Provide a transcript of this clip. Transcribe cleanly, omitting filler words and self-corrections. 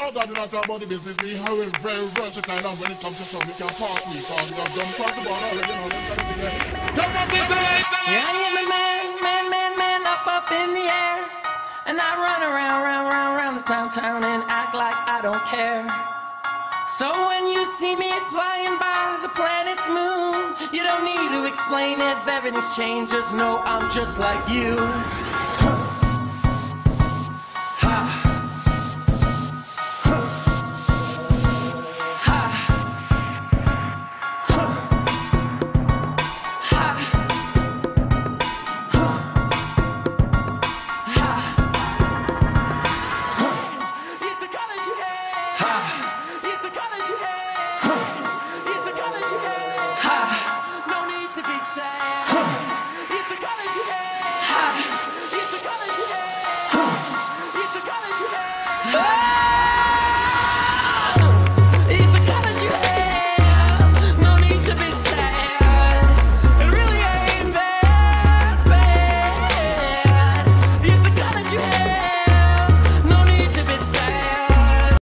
God, do not talk about the business. We have a very versatile, and when it comes to something, we can pass week on. We have done quite a ball already, you know, them kind of thing there. Stop up the place! Yeah, I am a man, up in the air. And I run around this town and act like I don't care. So when you see me flying by the planet's moon, you don't need to explain if everything's changed, just know I'm just like you.